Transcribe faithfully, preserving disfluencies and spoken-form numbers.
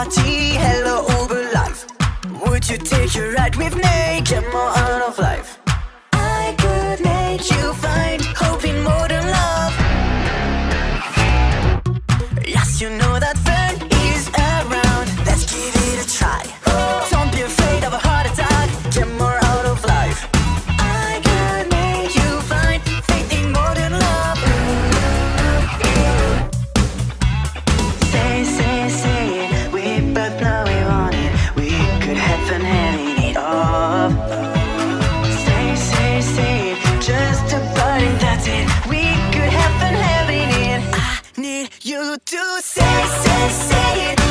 party, hello over life. Would you take a ride with me? Get more out of life. I could make you find hope in modern love. Yes, you know that fun is around. Let's give it a try. Don't be afraid of a heart attack. Get more out of life. I could make you find faith in modern love. Say, say, say it. We both know we want it. We could have fun having it all. Say, say, say it. Just a body, that's it. We could have fun having it. I need you to say, say, say it.